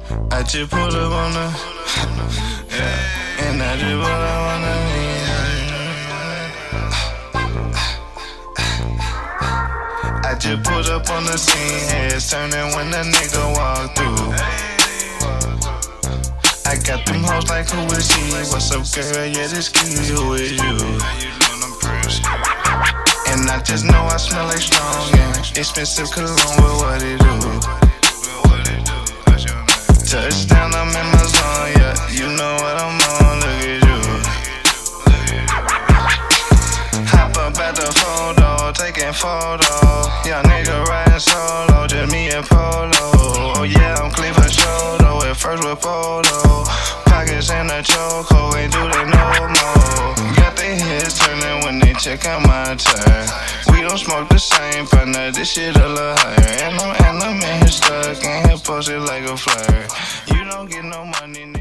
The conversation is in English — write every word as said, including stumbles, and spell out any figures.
I just pulled up on the, yeah, and I just pulled up on the, I just pulled up on the scene, heads turning when the nigga walk through. I got them hoes like, who is he? What's up, girl? Yeah, this kid, who is you? And I just know I smell like strong, yeah. Expensive cologne with what it do. Touchdown, I'm in my zone, yeah. You know what I'm on, look at you. Hop up at the photo, taking photo. Young nigga riding solo, just me and Polo. Oh yeah, I'm clean for show, though. At first with Polo. Pockets in a chokehold, ain't do they no more. Got their heads turning when they check out my tire. We don't smoke the same partner, this shit a little higher. And I'm, and I'm in here stuck, in here posted like a flyer. You don't get no money.